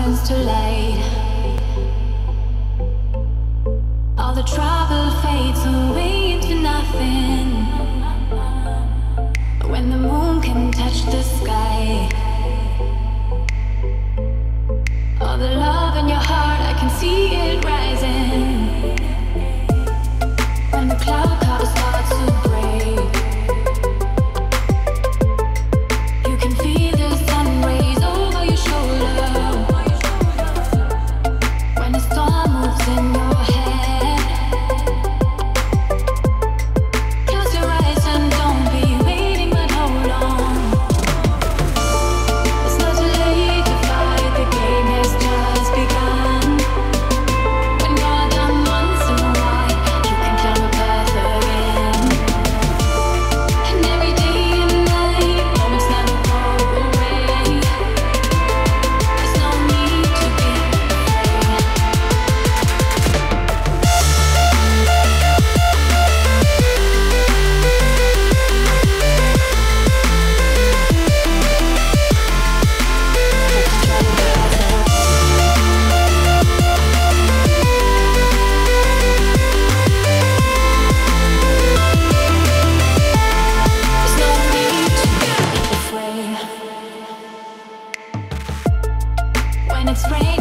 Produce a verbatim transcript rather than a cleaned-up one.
turns to light. All the trouble fades away into nothing. When the moon can touch the sky, all the love in your heart, I can see it rising. When the cloud cover starts to break, you can feel the sun rays over your shoulder. When the storm moves in your head, close your eyes and don't be waiting, but hold on. It's not too late to fight, the game has just begun. When you're done once in a while, you can climb a path again. And every day and night, moments never go away. There's no need to be afraid. There's no need to be afraid. When it's raining